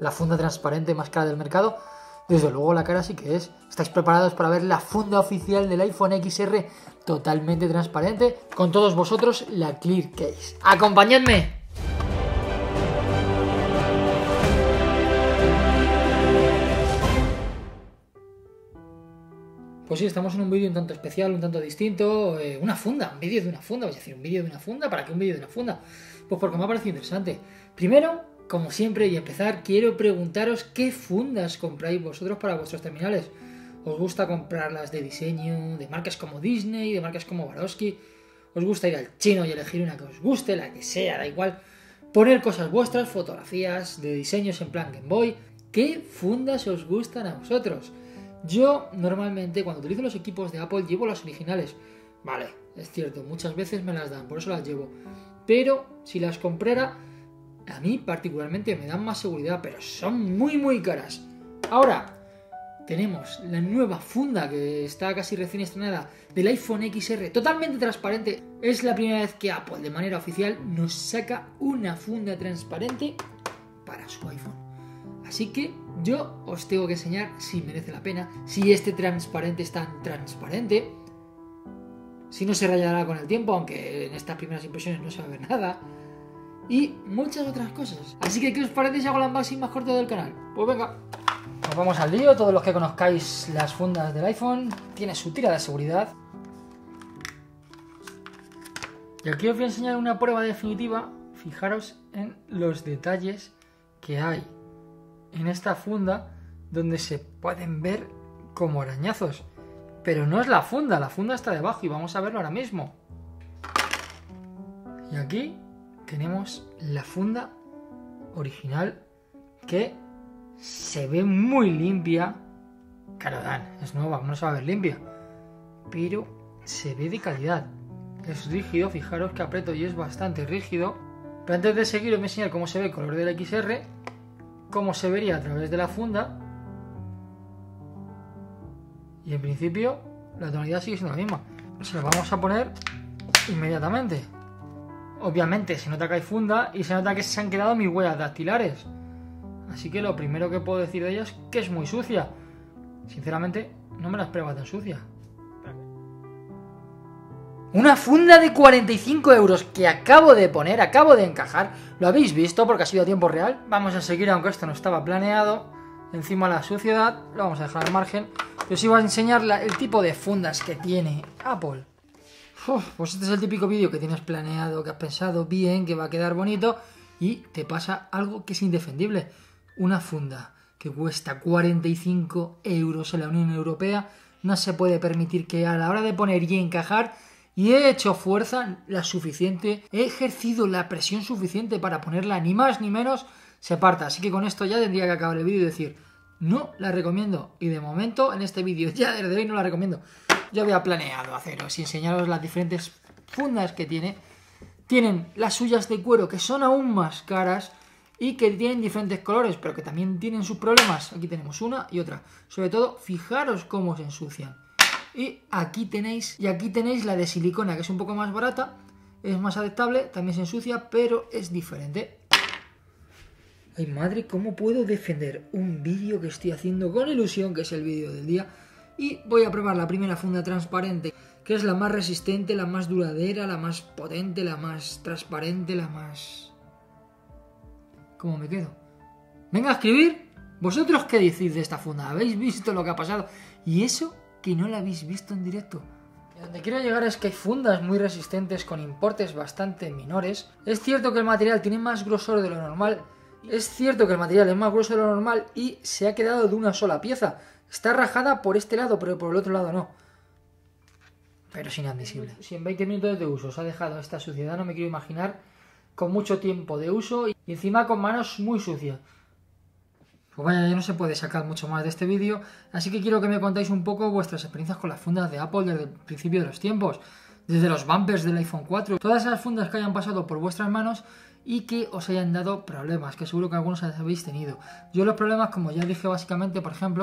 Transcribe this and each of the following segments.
la funda transparente más cara del mercado. Desde luego la cara sí que es. ¿Estáis preparados para ver la funda oficial del iPhone XR totalmente transparente? Con todos vosotros, la Clear Case. ¡Acompañadme! Pues sí, estamos en un vídeo un tanto especial, un tanto distinto. Una funda, un vídeo de una funda. Vais a decir, ¿un vídeo de una funda? ¿Para qué un vídeo de una funda? Pues porque me ha parecido interesante. Primero, como siempre, y empezar, quiero preguntaros qué fundas compráis vosotros para vuestros terminales. ¿Os gusta comprarlas de diseño, de marcas como Disney, de marcas como Swarovski? ¿Os gusta ir al chino y elegir una que os guste, la que sea, da igual? Poner cosas vuestras, fotografías de diseños en plan Game Boy. ¿Qué fundas os gustan a vosotros? Yo normalmente cuando utilizo los equipos de Apple llevo las originales. Vale, es cierto, muchas veces me las dan, por eso las llevo. Pero si las comprara, a mí particularmente me dan más seguridad, pero son muy caras. Ahora, tenemos la nueva funda que está casi recién estrenada del iPhone XR, totalmente transparente. Es la primera vez que Apple de manera oficial nos saca una funda transparente para su iPhone. Así que yo os tengo que enseñar si merece la pena, si este transparente es tan transparente, si no se rayará con el tiempo, aunque en estas primeras impresiones no se va a ver nada, y muchas otras cosas. Así que, ¿qué os parece si hago el unboxing más corto del canal? Pues venga, nos vamos al lío. Todos los que conozcáis las fundas del iPhone, tiene su tira de seguridad. Y aquí os voy a enseñar una prueba definitiva. Fijaros en los detalles que hay en esta funda, donde se pueden ver como arañazos, pero no es la funda está debajo y vamos a verlo ahora mismo. Y aquí tenemos la funda original, que se ve muy limpia. Claro, es nueva, ¿cómo no se va a ver limpia? Pero se ve de calidad. Es rígido, fijaros que aprieto y es bastante rígido. Pero antes de seguir os voy a enseñar cómo se ve el color del XR, cómo se vería a través de la funda, y en principio la tonalidad sigue siendo la misma. Se la vamos a poner inmediatamente. Obviamente se nota que hay funda y se nota que se han quedado mis huellas dactilares, así que lo primero que puedo decir de ella es que es muy sucia. Sinceramente no me la esperaba tan sucia. Una funda de 45 euros que acabo de poner, acabo de encajar. Lo habéis visto porque ha sido a tiempo real. Vamos a seguir, aunque esto no estaba planeado. Encima la suciedad, lo vamos a dejar al margen. Yo os iba a enseñar el tipo de fundas que tiene Apple. Pues este es el típico vídeo que tienes planeado, que has pensado bien, que va a quedar bonito, y te pasa algo que es indefendible. Una funda que cuesta 45 euros en la Unión Europea no se puede permitir que a la hora de poner y encajar, y he hecho fuerza la suficiente, he ejercido la presión suficiente para ponerla ni más ni menos, se parta. Así que con esto ya tendría que acabar el vídeo y decir, no la recomiendo. Y de momento en este vídeo ya desde hoy no la recomiendo. Yo había planeado haceros y enseñaros las diferentes fundas que tiene. Tienen las suyas de cuero, que son aún más caras y que tienen diferentes colores, pero que también tienen sus problemas. Aquí tenemos una y otra. Sobre todo, fijaros cómo se ensucian. Y aquí tenéis la de silicona, que es un poco más barata, es más adaptable, también se ensucia, pero es diferente. Ay madre, ¿cómo puedo defender un vídeo que estoy haciendo con ilusión, que es el vídeo del día? Y voy a probar la primera funda transparente, que es la más resistente, la más duradera, la más potente, la más transparente, la más... ¿Cómo me quedo? Venga a escribir. ¿Vosotros qué decís de esta funda? ¿Habéis visto lo que ha pasado? Y eso que no la habéis visto en directo. Y donde quiero llegar es que hay fundas muy resistentes con importes bastante menores. Es cierto que el material tiene más grosor de lo normal. Es cierto que el material es más grueso de lo normal y se ha quedado de una sola pieza. Está rajada por este lado, pero por el otro lado no. Pero es inadmisible. Si en 20 minutos de uso os ha dejado esta suciedad, no me quiero imaginar con mucho tiempo de uso y encima con manos muy sucias. Pues vaya, ya no se puede sacar mucho más de este vídeo, así que quiero que me contáis un poco vuestras experiencias con las fundas de Apple desde el principio de los tiempos, desde los bumpers del iPhone 4, todas esas fundas que hayan pasado por vuestras manos y que os hayan dado problemas, que seguro que algunos habéis tenido. Yo los problemas, como ya dije básicamente, por ejemplo,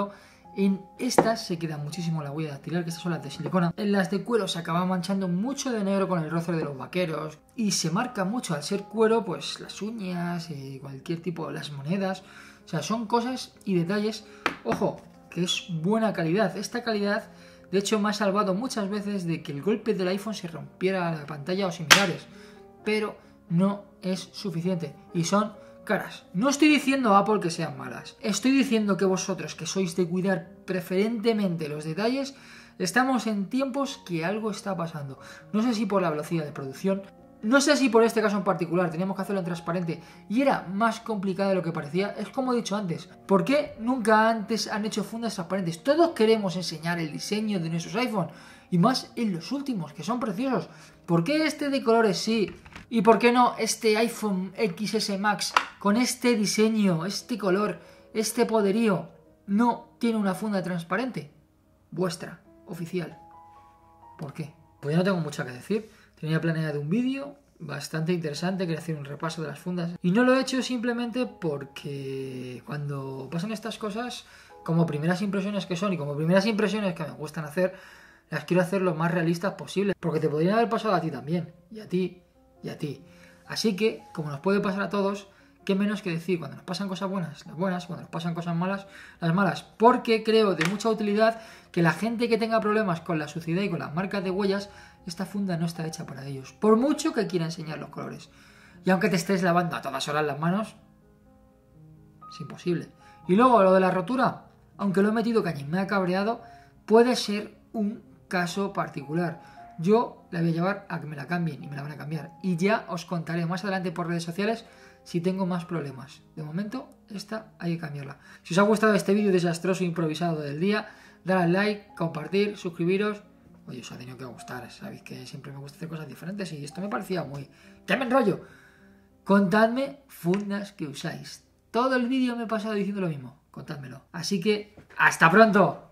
En estas se queda muchísimo la huella dactilar, que estas son las de silicona. En las de cuero se acaba manchando mucho de negro con el roce de los vaqueros. Y se marca mucho al ser cuero, pues las uñas, cualquier tipo, las monedas. O sea, son cosas y detalles, ojo, que es buena calidad. Esta calidad, de hecho, me ha salvado muchas veces de que el golpe del iPhone se rompiera la pantalla o similares. Pero no es suficiente. Y son caras. No estoy diciendo a Apple que sean malas. Estoy diciendo que vosotros, que sois de cuidar preferentemente los detalles, estamos en tiempos que algo está pasando. No sé si por la velocidad de producción, no sé si por este caso en particular teníamos que hacerlo en transparente y era más complicado de lo que parecía. Es como he dicho antes, ¿por qué nunca antes han hecho fundas transparentes? Todos queremos enseñar el diseño de nuestros iPhone y más en los últimos, que son preciosos. ¿Por qué este de colores sí? ¿Y por qué no este iPhone XS Max con este diseño, este color, este poderío no tiene una funda transparente? Vuestra, oficial. ¿Por qué? Pues ya no tengo mucho que decir. Tenía planeado un vídeo bastante interesante, quería hacer un repaso de las fundas. Y no lo he hecho simplemente porque cuando pasan estas cosas, como primeras impresiones que son y como primeras impresiones que me gustan hacer, las quiero hacer lo más realistas posible. Porque te podrían haber pasado a ti también, y a ti, y a ti. Así que, como nos puede pasar a todos, qué menos que decir cuando nos pasan cosas buenas, las buenas, cuando nos pasan cosas malas, las malas. Porque creo de mucha utilidad que la gente que tenga problemas con la suciedad y con las marcas de huellas, esta funda no está hecha para ellos. Por mucho que quiera enseñar los colores. Y aunque te estés lavando a todas horas las manos, es imposible. Y luego lo de la rotura, aunque lo he metido cañín, me ha cabreado, puede ser un caso particular. Yo la voy a llevar a que me la cambien y me la van a cambiar. Y ya os contaré más adelante por redes sociales si tengo más problemas. De momento, esta hay que cambiarla. Si os ha gustado este vídeo desastroso e improvisado del día, dale al like, compartir, suscribiros. Oye, os ha tenido que gustar. Sabéis que siempre me gusta hacer cosas diferentes y esto me parecía muy... ¡Que me enrollo! Contadme fundas que usáis. Todo el vídeo me he pasado diciendo lo mismo. Contádmelo. Así que, ¡hasta pronto!